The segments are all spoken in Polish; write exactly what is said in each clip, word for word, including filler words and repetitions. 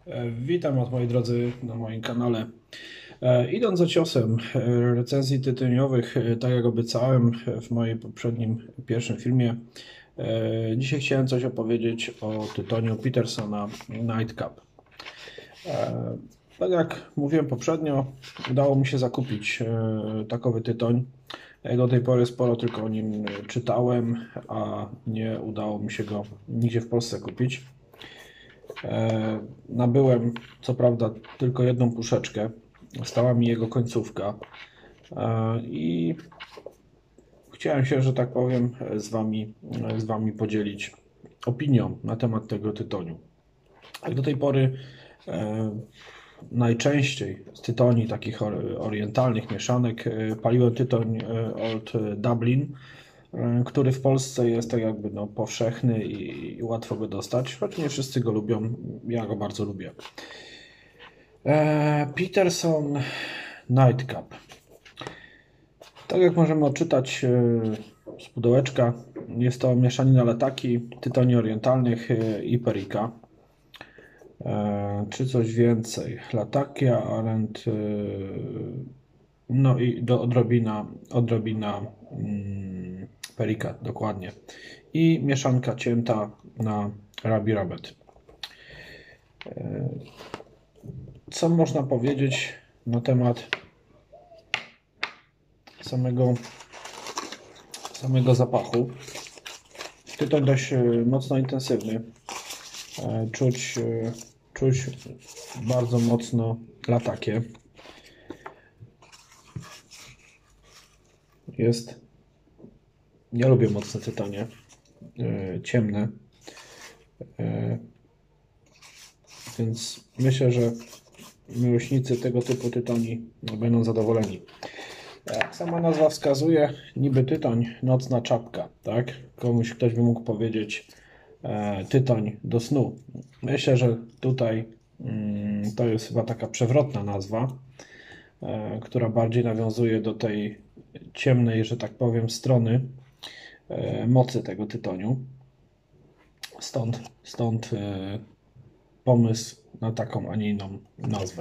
E, Witam Was, moi drodzy, na moim kanale. E, Idąc za ciosem e, recenzji tytoniowych, e, tak jak obiecałem w moim poprzednim, pierwszym filmie, e, dzisiaj chciałem coś opowiedzieć o tytoniu Petersona Nightcap. E, Tak jak mówiłem poprzednio, udało mi się zakupić e, takowy tytoń. Ja do tej pory sporo tylko o nim czytałem, a nie udało mi się go nigdzie w Polsce kupić. E, nabyłem co prawda tylko jedną puszeczkę, stała mi jego końcówka e, i chciałem się, że tak powiem, z wami, z wami podzielić opinią na temat tego tytoniu. Jak do tej pory e, najczęściej z tytoni takich orientalnych mieszanek e, paliłem tytoń e, od Dublin, e, który w Polsce jest tak jakby no, powszechny i, i łatwo go dostać, choć nie wszyscy go lubią, ja go bardzo lubię. E, Peterson Nightcap. Tak jak możemy odczytać e, z pudełeczka, jest to mieszanina lataki, tytoni orientalnych e, i perika. E, czy coś więcej? Latakia, arent, e, no i do, odrobina, odrobina mm, perika, dokładnie. I mieszanka cięta na Rabi Rabbit. E, co można powiedzieć na temat samego, samego zapachu? Tytoń dość mocno intensywny. Czuć, czuć bardzo mocno latakie. Jest. Ja lubię mocne tytonie, ciemne. Więc myślę, że miłośnicy tego typu tytoni będą zadowoleni. Jak sama nazwa wskazuje, niby tytoń, nocna czapka, tak? Komuś ktoś by mógł powiedzieć e, tytoń do snu. Myślę, że tutaj mm, to jest chyba taka przewrotna nazwa, e, która bardziej nawiązuje do tej ciemnej, że tak powiem, strony e, mocy tego tytoniu. Stąd, stąd e, pomysł na taką, a nie inną nazwę.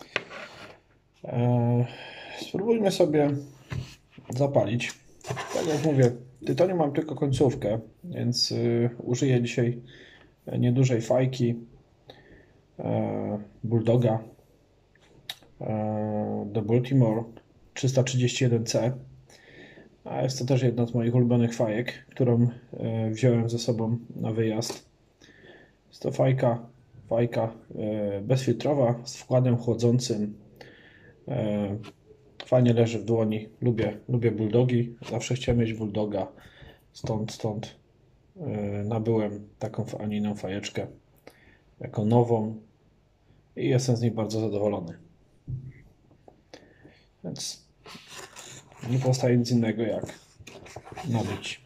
E, Spróbujmy sobie zapalić. Tak jak mówię, tytoniu mam tylko końcówkę, więc y, użyję dzisiaj niedużej fajki e, Bulldoga e, do Baltimore trzysta trzydzieści jeden C. A jest to też jedna z moich ulubionych fajek, którą e, wziąłem ze sobą na wyjazd. Jest to fajka, fajka e, bezfiltrowa z wkładem chłodzącym. E, Fajnie leży w dłoni. Lubię, lubię bulldogi. Zawsze chciałem mieć bulldoga. Stąd, stąd yy, nabyłem taką, a nie inną fajeczkę jako nową i jestem z niej bardzo zadowolony. Więc nie pozostaje nic innego jak nabić.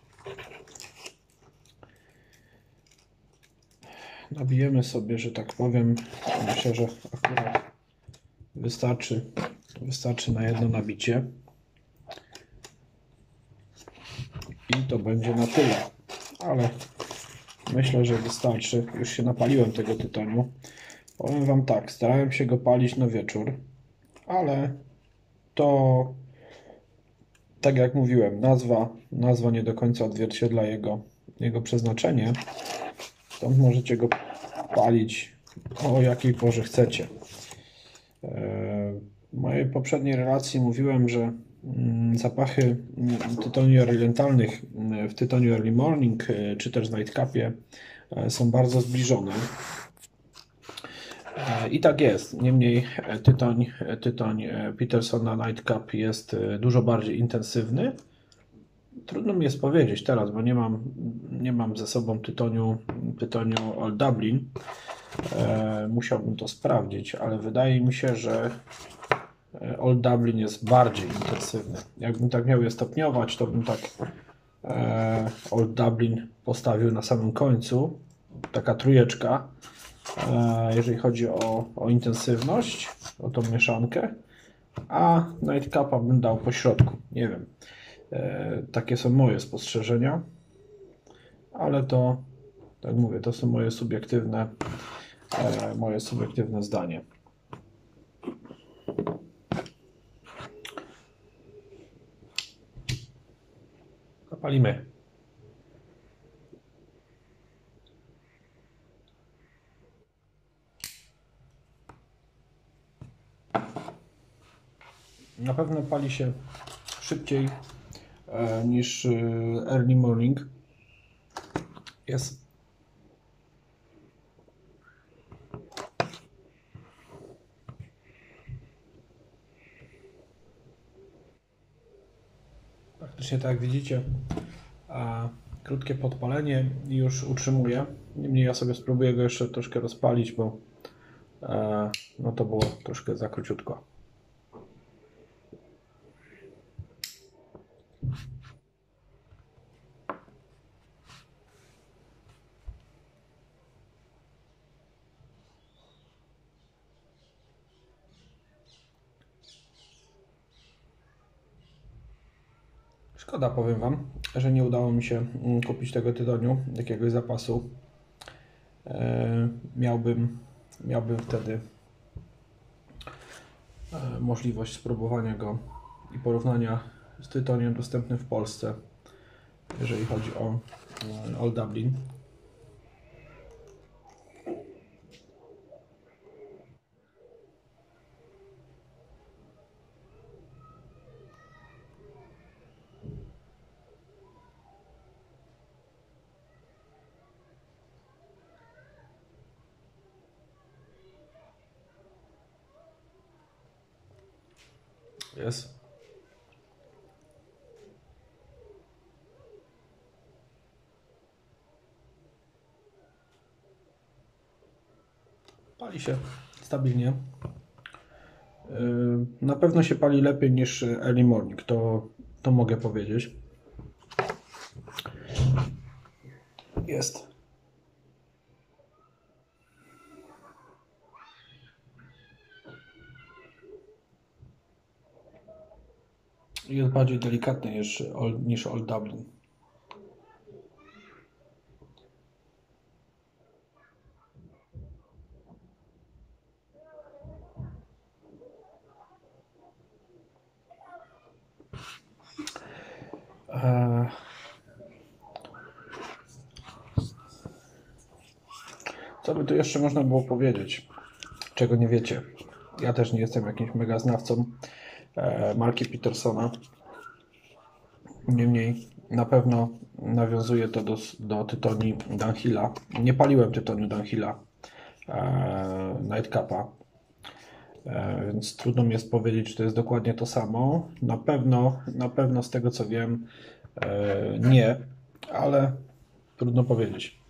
Nabijemy sobie, że tak powiem. Myślę, że akurat wystarczy. Wystarczy na jedno nabicie i to będzie na tyle, ale myślę, że wystarczy. Już się napaliłem tego tytoniu. Powiem Wam tak, starałem się go palić na wieczór, ale to, tak jak mówiłem, nazwa, nazwa nie do końca odzwierciedla jego, jego przeznaczenie, stąd możecie go palić o jakiej porze chcecie. W mojej poprzedniej relacji mówiłem, że zapachy tytoni orientalnych w tytoniu Early Morning czy też w Nightcapie są bardzo zbliżone. I tak jest. Niemniej tytoń, tytoń Petersona Nightcap jest dużo bardziej intensywny. Trudno mi jest powiedzieć teraz, bo nie mam, nie mam ze sobą tytoniu, tytoniu Old Dublin. Musiałbym to sprawdzić, ale wydaje mi się, że Old Dublin jest bardziej intensywny. Jakbym tak miał je stopniować, to bym tak e, Old Dublin postawił na samym końcu. Taka trójeczka, e, jeżeli chodzi o, o intensywność, o tą mieszankę. A Nightcapa bym dał po środku. Nie wiem. E, takie są moje spostrzeżenia. Ale to, tak mówię, to są moje subiektywne e, moje subiektywne zdanie. Zapalimy. Na pewno pali się szybciej e, niż e, early morning. Jest praktycznie tak jak widzicie, a krótkie podpalenie i już utrzymuje. Niemniej ja sobie spróbuję go jeszcze troszkę rozpalić, bo e, no to było troszkę za króciutko. Szkoda, powiem Wam, że nie udało mi się kupić tego tytoniu, jakiegoś zapasu. E, miałbym, miałbym wtedy e, możliwość spróbowania go i porównania z tytoniem dostępnym w Polsce, jeżeli chodzi o e, Old Dublin. Jest. Pali się stabilnie. Na pewno się pali lepiej niż early morning, to, to mogę powiedzieć. Jest. Jest bardziej delikatny niż Old, niż Old Dublin. Eee... Co by tu jeszcze można było powiedzieć, czego nie wiecie? Ja też nie jestem jakimś mega znawcą e, marki Petersona. Niemniej na pewno nawiązuje to do, do tytoni Dunhilla. Nie paliłem tytoniu Dunhilla e, Nightcapa, e, więc trudno mi jest powiedzieć, czy to jest dokładnie to samo. Na pewno, na pewno z tego co wiem, e, nie, ale trudno powiedzieć.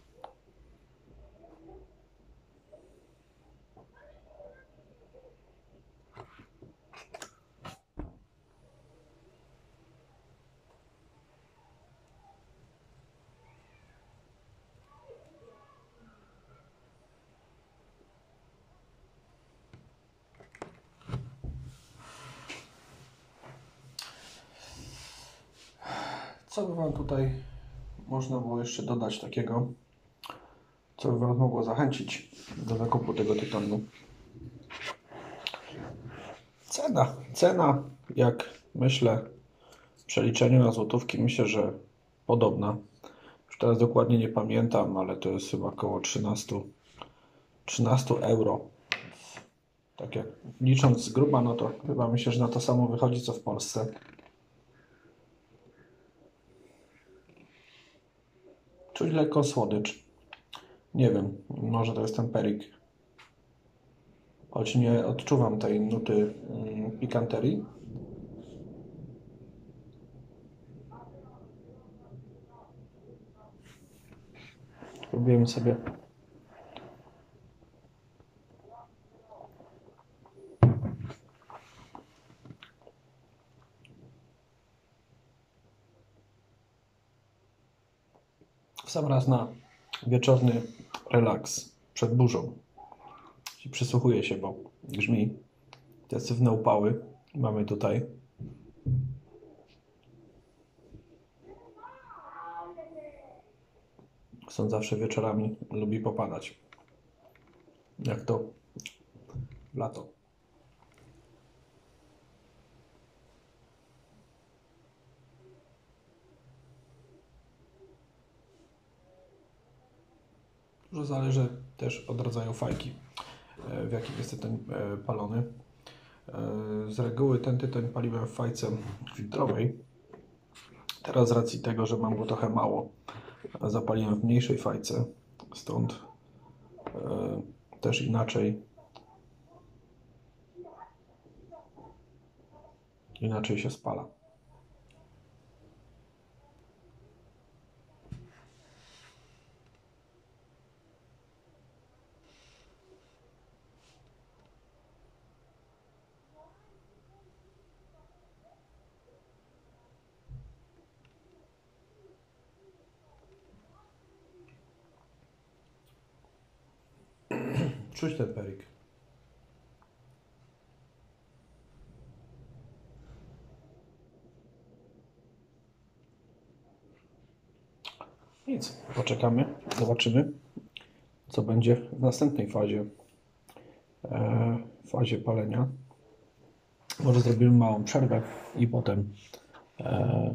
Co by Wam tutaj można było jeszcze dodać takiego, co by Was mogło zachęcić do zakupu tego tytonu? Cena. Cena, jak myślę, w przeliczeniu na złotówki, myślę, że podobna. Już teraz dokładnie nie pamiętam, ale to jest chyba około trzynaście, trzynaście euro. Tak jak licząc z gruba, no to chyba myślę, że na to samo wychodzi co w Polsce. Czuć lekką słodycz. Nie wiem, może to jest ten perik. Choć nie odczuwam tej nuty mm, pikanterii. Spróbujemy sobie w sam raz na wieczorny relaks przed burzą. I przysłuchuję się, bo grzmi. Te sywne upały mamy tutaj. Są zawsze wieczorami, lubi popadać. jak to w lato. Dużo zależy też od rodzaju fajki, w jakim jest tytoń palony. Z reguły ten tytoń paliłem w fajce filtrowej. Teraz z racji tego, że mam go trochę mało, zapaliłem w mniejszej fajce, stąd też inaczej inaczej się spala. Czuć ten perik. Nic, poczekamy, zobaczymy, co będzie w następnej fazie, e, fazie palenia. Może zrobimy małą przerwę i potem e,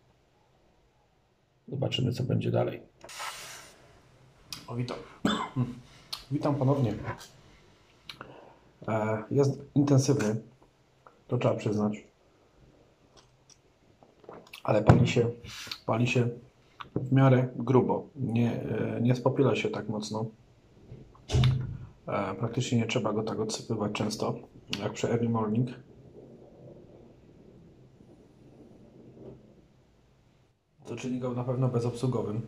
zobaczymy, co będzie dalej. O, witam. Witam ponownie. E, jest intensywny, to trzeba przyznać, ale pali się, pali się w miarę grubo, nie, nie spopiela się tak mocno. E, praktycznie nie trzeba go tak odsypywać często, jak przy early morning. To czyni go na pewno bezobsługowym.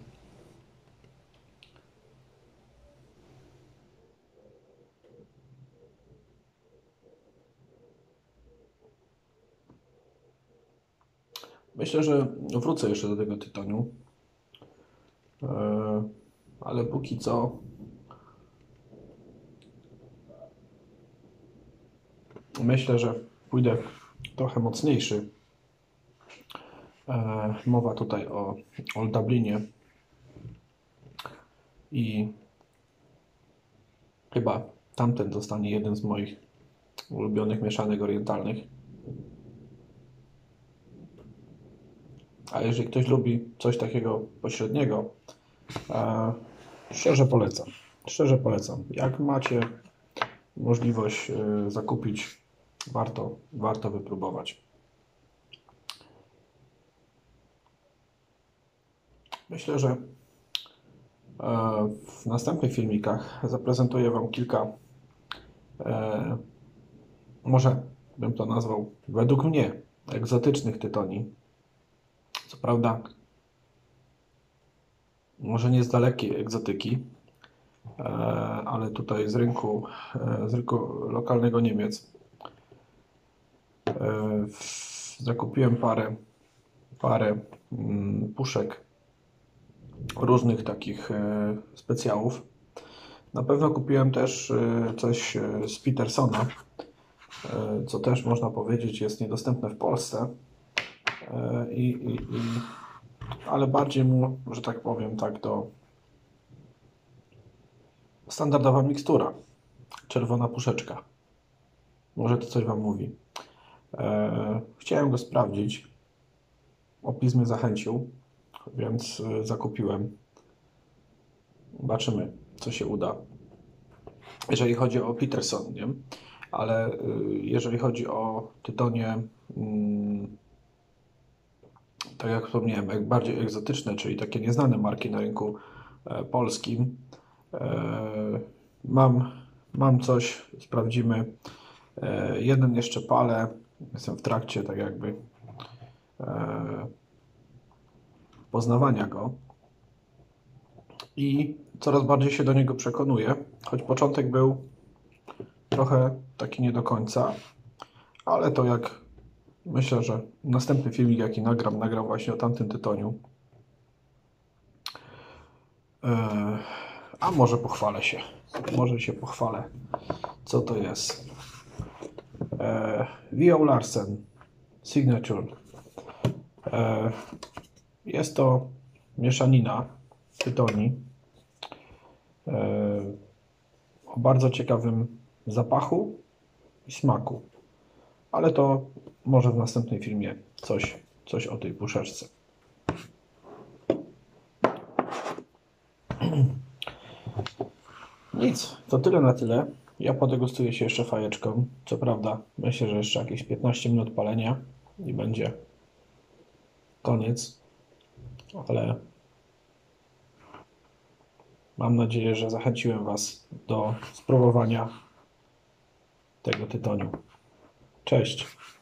Myślę, że wrócę jeszcze do tego tytoniu, e, ale póki co myślę, że pójdę trochę mocniejszy. E, mowa tutaj o Old Dublinie i chyba tamten zostanie jeden z moich ulubionych mieszanek orientalnych. A jeżeli ktoś lubi coś takiego pośredniego, e, szczerze polecam. Szczerze polecam. Jak macie możliwość e, zakupić, warto, warto wypróbować. Myślę, że e, w następnych filmikach zaprezentuję Wam kilka, e, może bym to nazwał, według mnie, egzotycznych tytoni. Co prawda, może nie z dalekiej egzotyki, ale tutaj z rynku, z rynku lokalnego Niemiec. Zakupiłem parę, parę puszek różnych takich specjałów. Na pewno kupiłem też coś z Petersona, co też można powiedzieć jest niedostępne w Polsce. I, i, i, ale bardziej mu, że tak powiem, tak to standardowa mikstura, czerwona puszeczka. Może to coś Wam mówi. E, chciałem go sprawdzić. Opis mnie zachęcił, więc zakupiłem. Zobaczymy, co się uda. Jeżeli chodzi o Peterson, nie? Ale jeżeli chodzi o tytonie, mm, tak jak wspomniałem, jak bardziej egzotyczne, czyli takie nieznane marki na rynku e, polskim, e, mam, mam coś, sprawdzimy. E, jeden jeszcze palę, jestem w trakcie tak jakby e, poznawania go i coraz bardziej się do niego przekonuję, choć początek był trochę taki nie do końca, ale to jak myślę, że następny filmik jaki nagram, nagram właśnie o tamtym tytoniu. E, a może pochwalę się, może się pochwalę, co to jest. E, V O. Larsen Signature. E, jest to mieszanina tytoni e, o o bardzo ciekawym zapachu i smaku. Ale to może w następnym filmie coś, coś o tej puszeczce. Nic, to tyle na tyle. Ja podegustuję się jeszcze fajeczką. Co prawda, myślę, że jeszcze jakieś piętnaście minut palenia i będzie koniec. Ale mam nadzieję, że zachęciłem Was do spróbowania tego tytoniu. Cześć!